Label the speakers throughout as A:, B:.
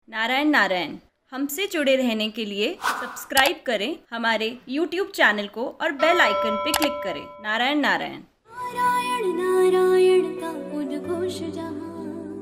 A: नारायण नारायण। हमसे जुड़े रहने के लिए सब्सक्राइब करें हमारे YouTube चैनल को और बेल आइकन पे क्लिक करें। नारायण नारायण।
B: नारायण नारायण का उद्घोष जहाँ,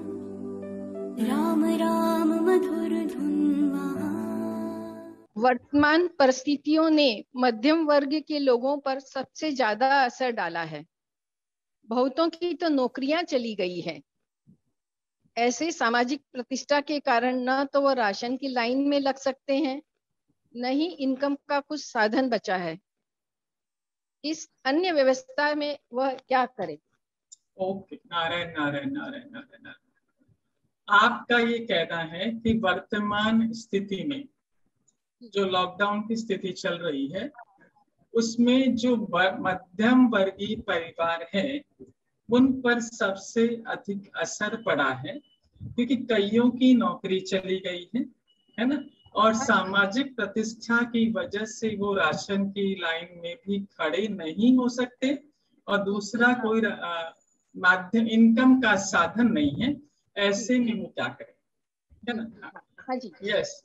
B: राम राम मधुर धुन वहाँ।
C: वर्तमान परिस्थितियों ने मध्यम वर्ग के लोगों पर सबसे ज्यादा असर डाला है। बहुतों की तो नौकरियां चली गई है। ऐसे सामाजिक प्रतिष्ठा के कारण न तो वह राशन की लाइन में लग सकते हैं, न ही इनकम का कुछ साधन बचा है। इस अन्य व्यवस्था में वह क्या करे?
D: ओके, नारायण नारायण नारायण नारायण नारायण। आपका ये कहना है कि वर्तमान स्थिति में जो लॉकडाउन की स्थिति चल रही है उसमें जो मध्यम वर्गीय परिवार है उन पर सबसे अधिक असर पड़ा है, क्योंकि कईयों की नौकरी चली गई है ना, और सामाजिक प्रतिष्ठा की वजह से वो राशन की लाइन में भी खड़े नहीं हो सकते, और दूसरा कोई माध्यम इनकम का साधन नहीं है। ऐसे में वो क्या करें, है ना?
C: हाँ जी,
D: यस,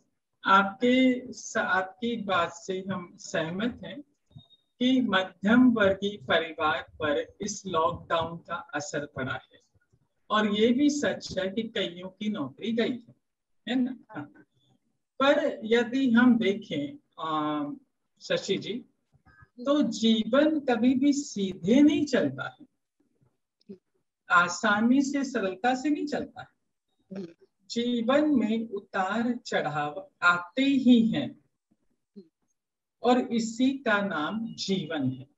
D: आपकी बात से हम सहमत हैं कि मध्यम वर्गीय परिवार पर इस लॉकडाउन का असर पड़ा है, और ये भी सच है कि कईयों की नौकरी गई है ना। पर यदि हम देखें शशि जी, तो जीवन कभी भी सीधे नहीं चलता है, आसानी से सरलता से नहीं चलता है। जीवन में उतार चढ़ाव आते ही हैं, और इसी का नाम जीवन है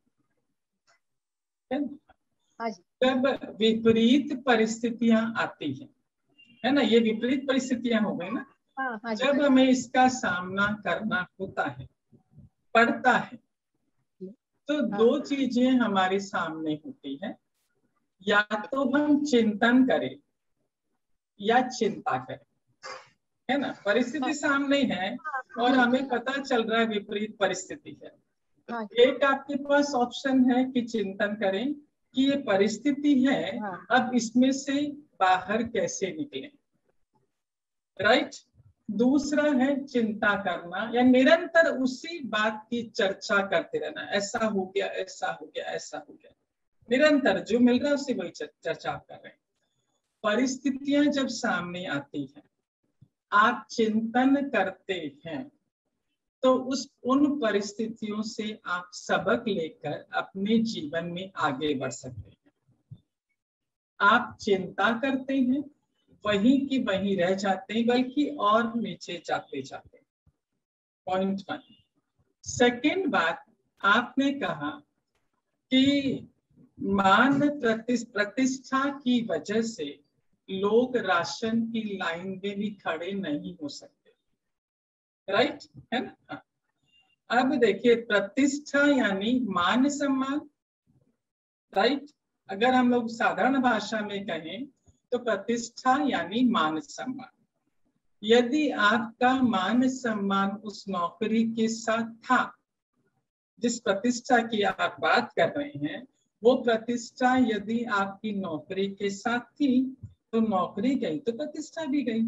D: ना? जब विपरीत परिस्थितियां आती हैं, है ना, ये विपरीत परिस्थितियां हो गई ना, जब हमें इसका सामना करना होता है, पड़ता है, तो दो चीजें हमारे सामने होती है। या तो हम चिंतन करें या चिंता करें, है ना। परिस्थिति सामने है और हमें पता चल रहा है विपरीत परिस्थिति है। एक आपके पास ऑप्शन है कि चिंतन करें कि ये परिस्थिति है, अब इसमें से बाहर कैसे निकलें, राइट। दूसरा है चिंता करना, या निरंतर उसी बात की चर्चा करते रहना, ऐसा हो गया, ऐसा हो गया, ऐसा हो गया, निरंतर जो मिल रहा है उसी वही चर्चा कर रहे हैं। परिस्थितियां जब सामने आती हैं, आप चिंतन करते हैं, तो उन परिस्थितियों से आप सबक लेकर अपने जीवन में आगे बढ़ सकते हैं। आप चिंता करते हैं, वहीं की वहीं रह जाते हैं, बल्कि और नीचे जाते जाते हैं। पॉइंट 1। सेकेंड बात, आपने कहा कि मान प्रतिष्ठा की वजह से लोग राशन की लाइन में भी खड़े नहीं हो सकते, राइट, है ना। अब देखिए, प्रतिष्ठा यानी मान सम्मान, राइट। अगर हम लोग साधारण भाषा में कहें तो प्रतिष्ठा यानी मान सम्मान। यदि आपका मान सम्मान उस नौकरी के साथ था, जिस प्रतिष्ठा की आप बात कर रहे हैं, वो प्रतिष्ठा यदि आपकी नौकरी के साथ थी, तो नौकरी गई तो प्रतिष्ठा भी गई,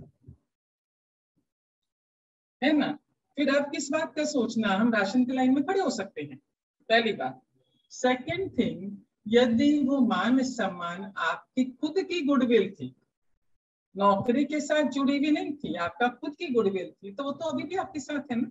D: है ना। फिर अब किस बात का सोचना, हम राशन की लाइन में खड़े हो सकते हैं, पहली बात। सेकंड थिंग, यदि वो मान सम्मान आपकी खुद की गुडविल थी, नौकरी के साथ जुड़ी हुई नहीं थी, आपका खुद की गुडविल थी, तो वो तो अभी भी आपके साथ है ना,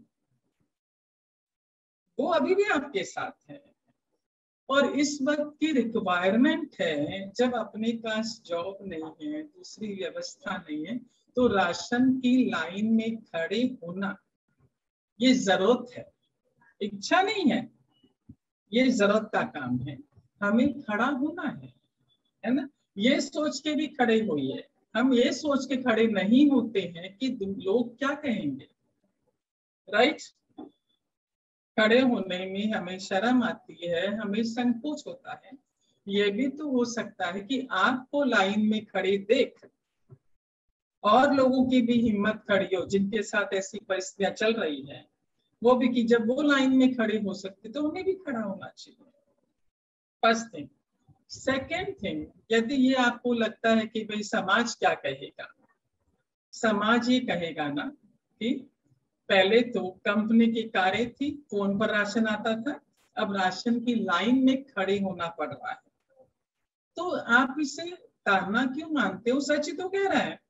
D: वो अभी भी आपके साथ है। और इस वक्त की रिक्वायरमेंट है, जब अपने पास जॉब नहीं है, दूसरी व्यवस्था नहीं है, तो राशन की लाइन में खड़े होना ये जरूरत है, इच्छा नहीं है, ये जरूरत का काम है। हमें खड़ा होना है ना। ये सोच के भी खड़े होइए, हम ये सोच के खड़े नहीं होते हैं कि लोग क्या कहेंगे, राइट। खड़े होने में हमें शर्म आती है, हमें संकोच होता है। ये भी तो हो सकता है कि आपको लाइन में खड़े देख और लोगों की भी हिम्मत खड़ी हो, जिनके साथ ऐसी परिस्थितियां चल रही है, वो भी कि जब वो लाइन में खड़े हो सकते तो उन्हें भी खड़ा होना चाहिए। First thing. सेकेंड थिंग, यदि ये आपको लगता है कि भाई समाज क्या कहेगा, समाज ये कहेगा ना कि पहले तो कंपनी की कारें थी, फोन पर राशन आता था, अब राशन की लाइन में खड़े होना पड़ रहा है। तो आप इसे ताना क्यों मानते हो? सच ही तो कह रहा है।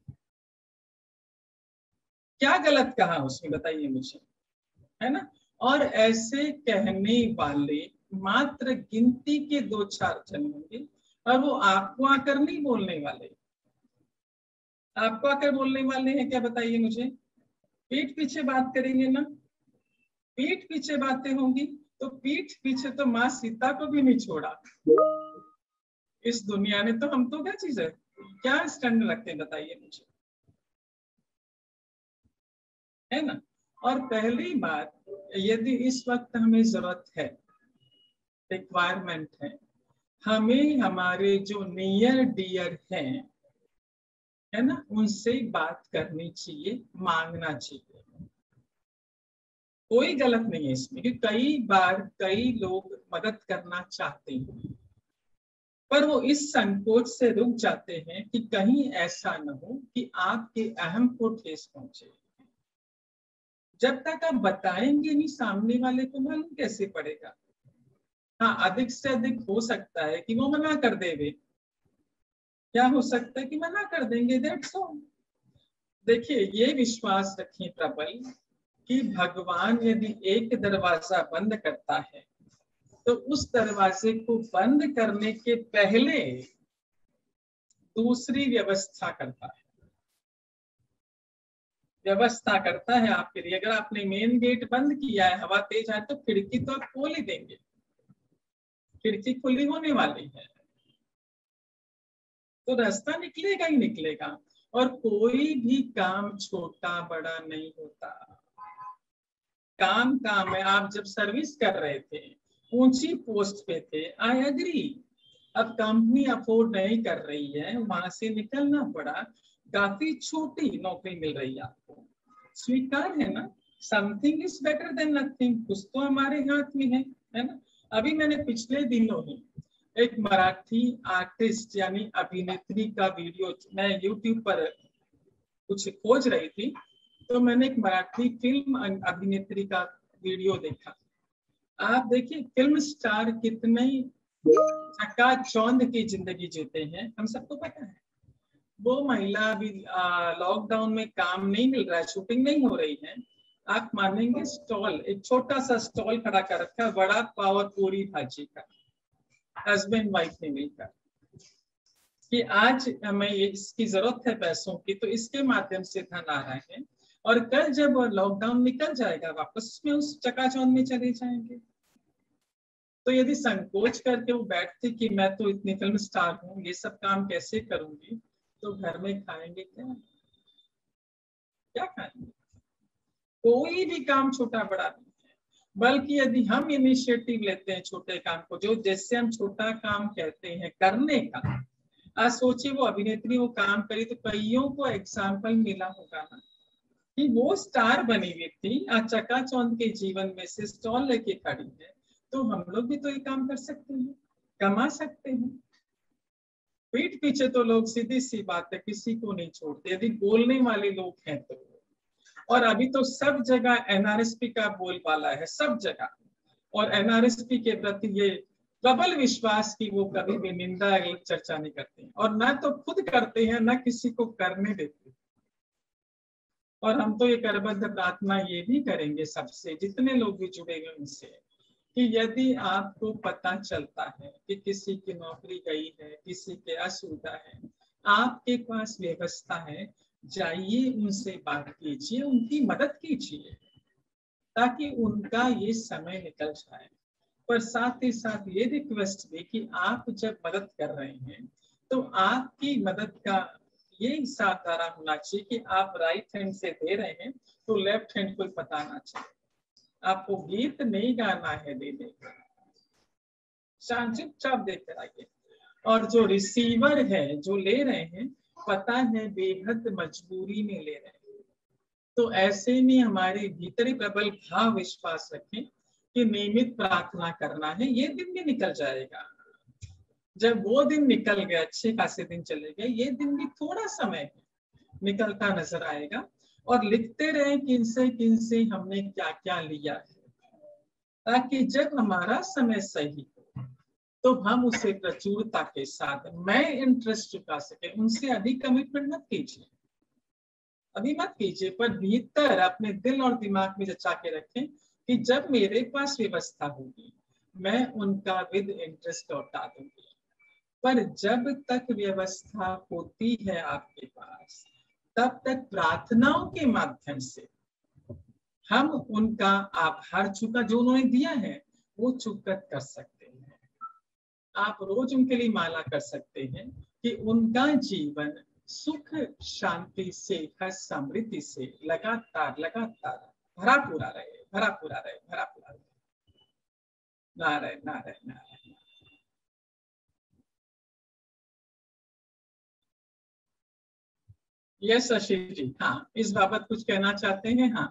D: क्या गलत कहा उसमें बताइए मुझे, है ना? और ऐसे कहने वाले मात्र गिनती के 2-4 जन होंगे, और वो आपको आकर नहीं बोलने वाले। आपको आकर बोलने वाले हैं क्या बताइए मुझे? पीठ पीछे बात करेंगे ना, पीठ पीछे बातें होंगी। तो पीठ पीछे तो माँ सीता को भी नहीं छोड़ा इस दुनिया ने, तो हम तो क्या चीज है, क्या स्टैंड रखते हैं बताइए मुझे, है ना? और पहली बात, यदि इस वक्त हमें जरूरत है, रिक्वायरमेंट है, हमें हमारे जो नियर डियर हैं, है ना, उनसे बात करनी चाहिए, मांगना चाहिए। कोई गलत नहीं है इसमें, कि कई बार कई लोग मदद करना चाहते हैं, पर वो इस संकोच से रुक जाते हैं कि कहीं ऐसा न हो कि आपके अहम को ठेस पहुंचे। जब तक आप बताएंगे नहीं, सामने वाले को मालूम कैसे पड़ेगा? हाँ, अधिक से अधिक हो सकता है कि वो मना कर देवे। क्या हो सकता है कि मना कर देंगे, दैट्स ऑल। देखिए, ये विश्वास रखें प्रबल कि भगवान यदि एक दरवाजा बंद करता है तो उस दरवाजे को बंद करने के पहले दूसरी व्यवस्था करता है, व्यवस्था करता है आपके लिए। अगर आपने मेन गेट बंद किया है, हवा तेज आए, तो खिड़की तो आप खोल ही देंगे, खिड़की खुली होने वाली है, तो रास्ता निकलेगा ही निकलेगा। और कोई भी काम छोटा बड़ा नहीं होता, काम काम है। आप जब सर्विस कर रहे थे, ऊंची पोस्ट पे थे, आई एग्री। अब कंपनी अफोर्ड नहीं कर रही है, वहां से निकलना पड़ा, काफी छोटी नौकरी मिल रही है आपको, स्वीकार है ना? Something is better than nothing, कुछ तो हमारे हाथ में है ना? अभी मैंने पिछले दिनों ही एक मराठी आर्टिस्ट यानी अभिनेत्री का वीडियो, मैं यूट्यूब पर कुछ खोज रही थी, तो मैंने एक मराठी फिल्म अभिनेत्री का वीडियो देखा। आप देखिए, फिल्म स्टार कितने चकाचौंध की जिंदगी जीते हैं, हम सबको पता है। वो महिला अभी लॉकडाउन में काम नहीं मिल रहा है, शूटिंग नहीं हो रही है, आप मानेंगे स्टॉल, एक छोटा सा स्टॉल खड़ा कर रखा, वड़ा पाव और पूरी भाजी का, हस्बैंड वाइफ ने मिलकर, कि आज हमें इसकी जरूरत है पैसों की, तो इसके माध्यम से धन आ रहे हैं, और कल जब लॉकडाउन निकल जाएगा वापस में उस चकाचौंध में चले जाएंगे। तो यदि संकोच करके वो बैठते कि मैं तो इतनी फिल्म स्टार हूँ, ये सब काम कैसे करूंगी, तो घर में खाएंगे क्या? क्या खाएंगे? कोई भी काम छोटा बड़ा नहीं है, बल्कि यदि हम इनिशिएटिव लेते हैं छोटे काम को, जो जैसे हम छोटा काम कहते हैं करने का, आज सोचिए वो अभिनेत्री वो काम करी तो कईयों को एग्जाम्पल मिला होगा ना, कि वो स्टार बनी हुई थी, आज चकाचौंध के जीवन में से स्टॉल लेके खड़ी है, तो हम लोग भी तो ये काम कर सकते हैं, कमा सकते हैं। पीठ पीछे तो लोग सीधी सी बात है किसी को नहीं छोड़ते, यदि बोलने वाले लोग हैं तो। और अभी तो सब जगह एनआरएसपी का बोलबाला है, सब जगह, और एनआरएसपी के प्रति ये प्रबल विश्वास की वो कभी भी निंदा या चर्चा नहीं करते हैं, और ना तो खुद करते हैं ना किसी को करने देते। और हम तो ये करबद्ध प्रार्थना ये भी करेंगे सबसे, जितने लोग भी जुड़े हुए उनसे, कि यदि आपको पता चलता है कि किसी की नौकरी गई है, किसी के असुविधा है, आपके पास व्यवस्था है, जाइए उनसे बात कीजिए, उनकी मदद कीजिए, ताकि उनका ये समय निकल जाए। पर साथ ही साथ ये रिक्वेस्ट भी कि आप जब मदद कर रहे हैं तो आपकी मदद का ये इशारा होना चाहिए कि आप राइट हैंड से दे रहे हैं तो लेफ्ट हैंड को पता ना चाहिए। आपको गीत नहीं गाना है, दे देगा, चुपचाप देकर आइए। और जो रिसीवर है, जो ले रहे हैं, पता है बेहद मजबूरी में ले रहे हैं, तो ऐसे में हमारे भीतरी प्रबल भाव विश्वास रखें कि नियमित प्रार्थना करना है, ये दिन भी निकल जाएगा। जब वो दिन निकल गए, अच्छे खासे दिन चले गए, ये दिन भी थोड़ा समय है, निकलता नजर आएगा, और लिखते रहे किनसे हमने क्या क्या लिया है, ताकि जब हमारा समय सही हो तो हम उसे प्रचुरता के साथ, मैं इंटरेस्ट चुका सके। उनसे अधिक कमिटमेंट मत कीजिए, अभी मत कीजिए, पर भीतर अपने दिल और दिमाग में जचा के रखें कि जब मेरे पास व्यवस्था होगी मैं उनका विद इंटरेस्ट लौटा दूंगी। पर जब तक व्यवस्था होती है आपके पास, तब तक प्रार्थनाओं के माध्यम से हम उनका आभार चुका, जो उन्होंने दिया है वो चुकत कर सकते हैं। आप रोज उनके लिए माला कर सकते हैं कि उनका जीवन सुख शांति से, हर्ष समृद्धि से लगातार भरा पूरा रहे, भरा पूरा रहे, भरा पूरा रहे। नारायण नारायण नारायण। यस शशि जी, हाँ, इस बाबत कुछ कहना चाहते हैं? हाँ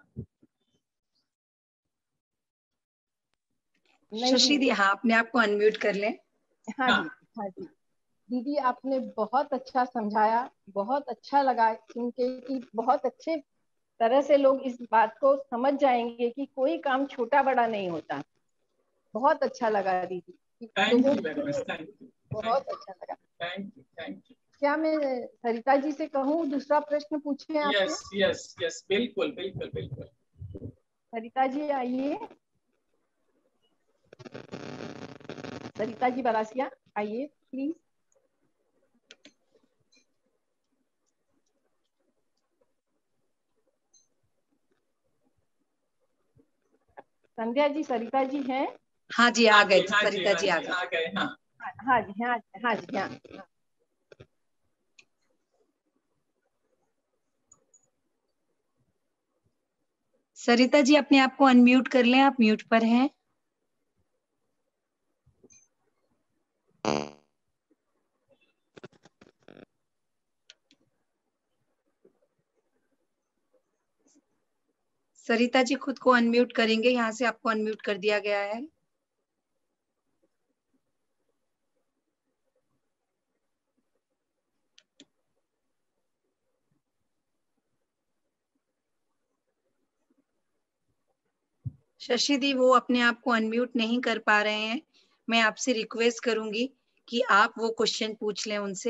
E: शशि दी, हाँ, अपने आप को अनम्यूट कर लें।
C: हाँ जी, हाँ जी दीदी, आपने बहुत अच्छा समझाया, बहुत अच्छा लगा सुन के कि बहुत अच्छे तरह से लोग इस बात को समझ जाएंगे कि कोई काम छोटा बड़ा नहीं होता। बहुत अच्छा लगा दीदी,
D: thank you very much, thank you,
C: बहुत अच्छा लगा।
D: Thank you, thank you.
C: क्या मैं सरिता जी से कहूँ दूसरा प्रश्न पूछे आपसे?
D: यस यस यस, बिल्कुल बिल्कुल बिल्कुल।
C: सरिता जी आइए, सरिता जी बरासिया आइए प्लीज। संध्या जी, सरिता जी हैं?
E: हाँ जी, आ गए, सरिता जी आ
D: गए। हाँ
C: हाँ जी, हाँ हाँ जी, हाँ।
E: सरिता जी, अपने आप को अनम्यूट कर लें, आप म्यूट पर हैं। सरिता जी खुद को अनम्यूट करेंगे, यहाँ से आपको अनम्यूट कर दिया गया है। शशि दी, वो अपने आप को अनम्यूट नहीं कर पा रहे हैं। मैं आपसे रिक्वेस्ट करूंगी कि आप वो क्वेश्चन पूछ लें उनसे।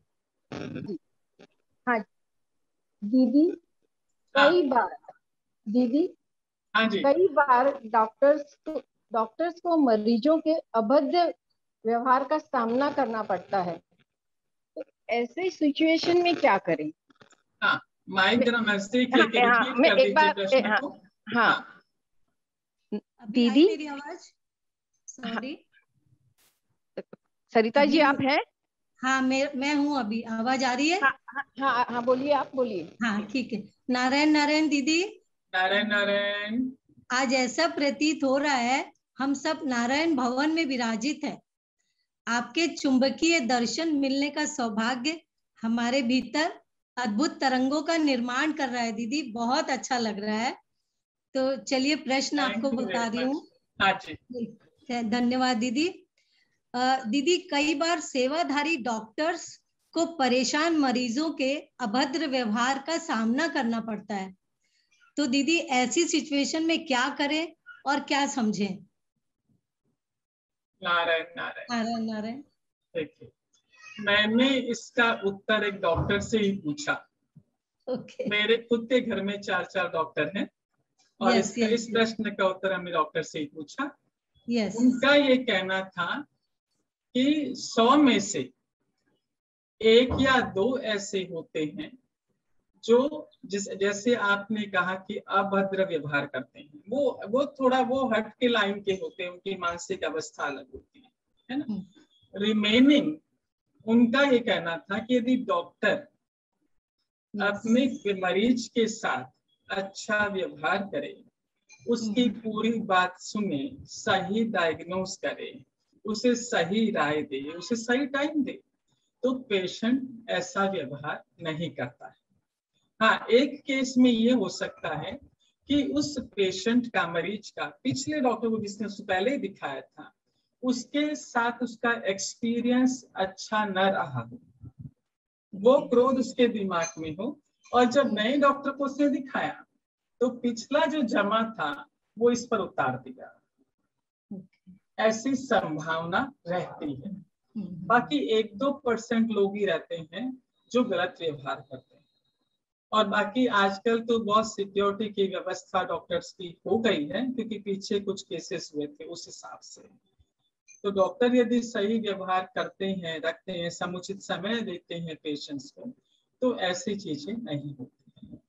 C: हाँ दीदी, कई बार दीदी,
D: हाँ जी,
C: कई बार डॉक्टर्स को मरीजों के अभद्र व्यवहार का सामना करना पड़ता है, तो ऐसे सिचुएशन में क्या करें?
D: हाँ, माइक जरा नजदीक लेके
C: हाँ,
D: रिपीट कर दीजिए प्रश्न को।
C: हाँ
A: दीदी, मेरी आवाज? सॉरी,
C: सरिता जी आप हैं?
A: हाँ, मैं हूँ। अभी आवाज आ रही है?
C: हाँ हाँ हाँ, बोलिए, आप बोलिए।
A: हाँ, ठीक है। नारायण नारायण दीदी।
D: नारायण नारायण।
A: आज ऐसा प्रतीत हो रहा है हम सब नारायण भवन में विराजित है। आपके चुंबकीय दर्शन मिलने का सौभाग्य हमारे भीतर अद्भुत तरंगों का निर्माण कर रहा है दीदी, बहुत अच्छा लग रहा है। तो चलिए प्रश्न आपको बता रही हूँ। धन्यवाद दीदी। दीदी, कई बार सेवाधारी डॉक्टर्स को परेशान मरीजों के अभद्र व्यवहार का सामना करना पड़ता है, तो दीदी ऐसी सिचुएशन में क्या करें और क्या समझें?
D: नारायण नारायण
A: नारायण नारायण।
D: देखिए, मैंने इसका उत्तर एक डॉक्टर से ही पूछा। मेरे खुद के घर में 4 डॉक्टर हैं, और इस प्रश्न का उत्तर हमने डॉक्टर से ही पूछा। उनका ये कहना था कि 100 में से 1 या 2 ऐसे होते हैं जो जैसे आपने कहा कि अभद्र व्यवहार करते हैं, वो थोड़ा वो हट के लाइन के होते हैं, उनकी मानसिक अवस्था अलग होती है ना। रिमेनिंग उनका ये कहना था कि यदि डॉक्टर अपने मरीज के साथ अच्छा व्यवहार करे, उसकी पूरी बात सुने, सही डायग्नोस करे, उसे सही राय दे, उसे सही टाइम दे, तो पेशेंट ऐसा व्यवहार नहीं करता है। हाँ, एक केस में ये हो सकता है कि उस पेशेंट का, मरीज का, पिछले डॉक्टर को जिसने उससे पहले दिखाया था, उसके साथ उसका एक्सपीरियंस अच्छा न रहा हो, वो क्रोध उसके दिमाग में हो और जब नए डॉक्टर को उसने दिखाया तो पिछला जो जमा था वो इस पर उतार दिया। ऐसी संभावना रहती है। बाकी 1-2% लोग ही रहते हैं जो गलत व्यवहार करते हैं, और बाकी आजकल तो बहुत सिक्योरिटी की व्यवस्था डॉक्टर्स की हो गई है, क्योंकि पीछे कुछ केसेस हुए थे उस हिसाब से। तो डॉक्टर यदि सही व्यवहार करते हैं, रखते हैं, समुचित समय देते हैं पेशेंट्स को, तो ऐसी चीजें नहीं होती हैं।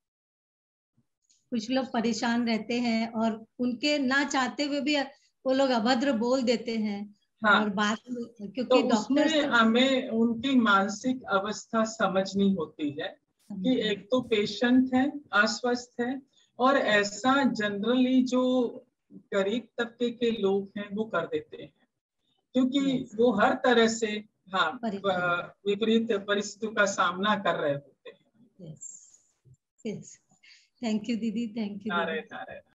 A: कुछ लोग परेशान रहते हैं और उनके ना चाहते हुए भी वो लोग अभद्र बोल देते हैं। हाँ, और बात क्योंकि
D: तो
A: डॉक्टर
D: उसमें हमें उनकी मानसिक अवस्था समझनी होती है कि एक तो पेशेंट है, अस्वस्थ है, और ऐसा जनरली जो गरीब तबके के लोग हैं वो कर देते हैं, क्योंकि वो हर तरह से हाँ विपरीत परिस्थितियों का सामना कर रहे होते हैं।
A: थैंक यू दीदी, थैंक यू।